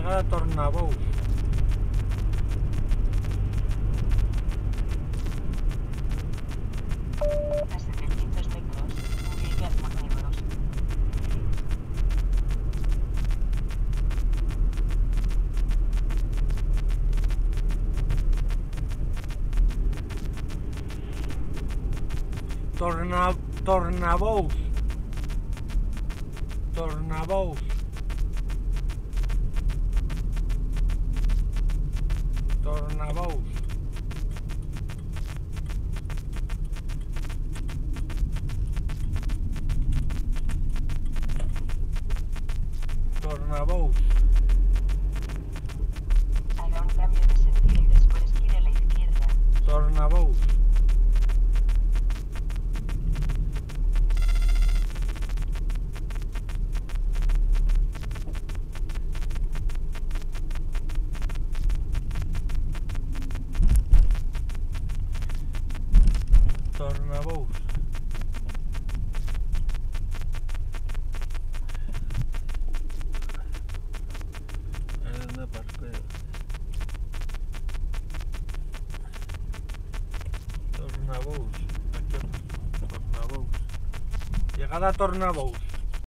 Llegada a Tornabous. A 700 metros, ubica Tornabous. Tornabous. Tornabous. Tornabous. Tornabous. Haga un cambio de sentido y después gire a la izquierda. Tornabous. Tornabous. ¿Dónde parqueo? Tornabous. Tornabous. Llegada a Tornabous.